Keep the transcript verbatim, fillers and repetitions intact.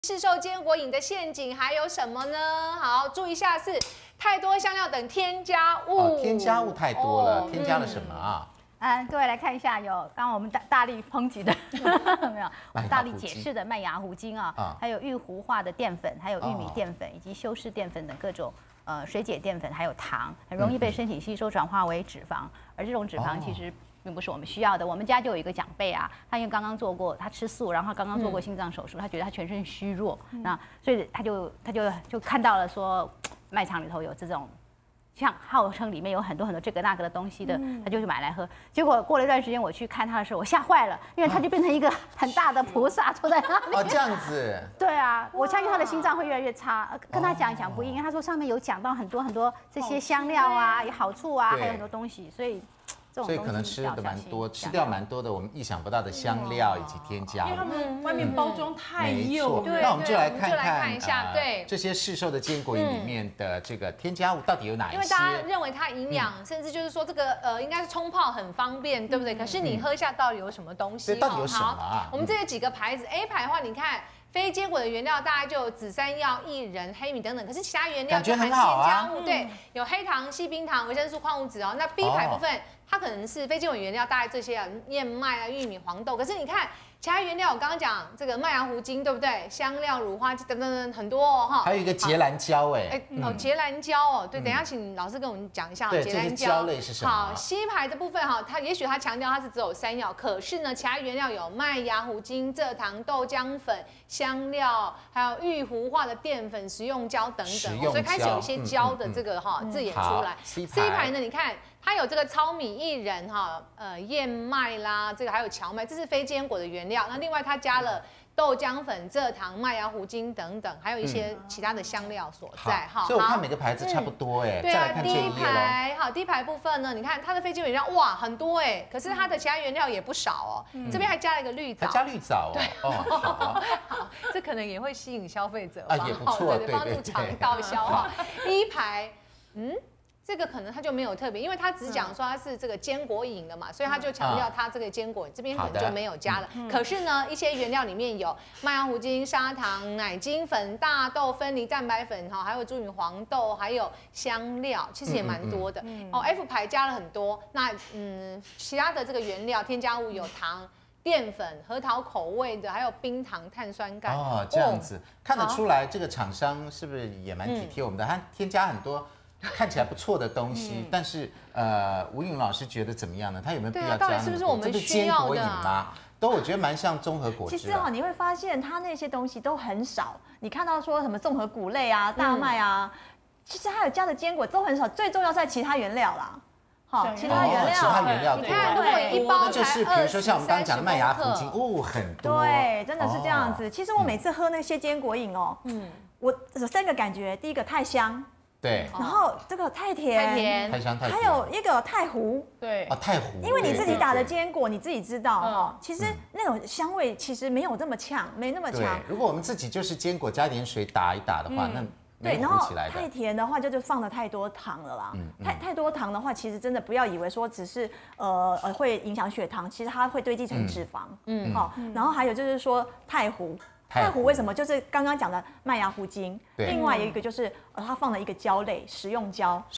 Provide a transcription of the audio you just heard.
市售坚果饮的陷阱还有什么呢？好，注意一下是太多香料等添加物。 哦，添加物太多了， 哦、 添加了什么啊？ 嗯，各位来看一下，有刚刚我们大大力抨击的没有？大力解释的麦芽糊精啊，啊还有预糊化的淀粉，还有玉米淀粉、哦、以及修饰淀粉等各种呃水解淀粉，还有糖，很容易被身体吸收转化为脂肪，而这种脂肪其实。哦并不是我们需要的。我们家就有一个长辈啊，他因为刚刚做过，他吃素，然后他刚刚做过心脏手术，他觉得他全身虚弱，嗯、那所以他就他就就看到了说卖场里头有这种。像号称里面有很多很多这个那个的东西的，他就去买来喝。结果过了一段时间，我去看他的时候，我吓坏了，因为他就变成一个很大的菩萨坐在那里。 哦，这样子。 对啊，我相信他的心脏会越来越差。跟他讲讲不应，他说上面有讲到很多很多这些香料啊，有好处啊，还有很多东西，所以。 所以可能吃的蛮多，吃掉蛮多的我们意想不到的香料以及添加物， 因为他们外面包装太幼。 那我们就来看看一下，对这些市售的坚果饮里面的这个添加物到底有哪一些？ 因为大家认为它营养，甚至就是说这个呃应该是冲泡很方便，对不对？可是你喝下到底有什么东西？ 到底有什么啊？ 我们这有几个牌子 ，A 牌的话，你看。非坚果的原料大概就有紫杉药、薏仁、黑米等等，可是其他原料就含添加物，对，有黑糖、细冰糖、维生素、矿物质哦。那 B 牌部分，它可能是非坚果原料，大概这些啊，燕麦啊、玉米、黄豆。可是你看其他原料，我刚刚讲这个麦芽糊精，对不对？香料、乳化剂等等等很多哦，哈。 还有一个结兰胶，哎， 哎哦，结兰胶哦，对，等一下请老师跟我们讲一下结兰胶类是什么？ 好 ，C 牌的部分哈，它也许它强调它是只有山药，可是呢，其他原料有麦芽糊精、蔗糖、豆浆粉。香料，还有预糊化的淀粉、食用胶等等，所以开始有一些胶的这个哈字眼出来。C 牌呢，你看它有这个糙米、薏仁哈，呃燕麦啦，这个还有荞麦，这是非坚果的原料。那另外它加了豆浆粉、蔗糖、麦芽糊精等等，还有一些其他的香料所在哈。 所以我看每个牌子差不多哎。 对啊，第一排好，第一排部分呢，你看它的非坚果原料哇很多哎，可是它的其他原料也不少哦。这边还加了一个绿藻， 还加绿藻哦。 对， 哦好，这可能也会吸引消费者啊，也不错， 对对，帮助肠道消化。第一排，嗯。这个可能它就没有特别，因为它只讲说它是这个坚果饮的嘛，所以它就强调它这个坚果这边可能就没有加了。可是呢，一些原料里面有麦芽糊精、砂糖、奶精粉、大豆分离蛋白粉哈，还有猪米黄豆，还有香料，其实也蛮多的。哦 ，F 牌加了很多。那嗯，其他的这个原料添加物有糖。淀粉、核桃口味的，还有冰糖、碳酸钙。 哦，这样子看得出来，这个厂商是不是也蛮体贴我们的？它添加很多。看起来不错的东西，嗯、但是呃，吴颖老师觉得怎么样呢？他有没有必要加那么多？ 是不是我们需要的？ 坚果饮吗？都我觉得蛮像综合果汁。 其实哦，你会发现它那些东西都很少。你看到说什么综合谷类啊、大麦啊，嗯、其实还有加的坚果都很少。最重要在其他原料啦。好，其他原料， 其他原料， 你看，如果一包那就是比如说像我们刚刚讲的麦芽糊精，哦，很多。 对，真的是这样子。其实我每次喝那些坚果饮哦，嗯，我有三个感觉，第一个太香。 对， 然后这个太甜， 太甜， 太香太甜， 还有一个太糊， 对， 啊太糊， 因为你自己打的坚果，你自己知道哈，其实那种香味其实没有这么强，没那么强。 如果我们自己就是坚果加点水打一打的话，那对，然后太甜的话就是放了太多糖了啦。太太多糖的话，其实真的不要以为说只是呃呃会影响血糖，其实它会堆积成脂肪。嗯，好，然后还有就是说太糊。太糊为什么？就是刚刚讲的麦芽糊精，另外有一个就是呃，它放了一个胶类，食用胶。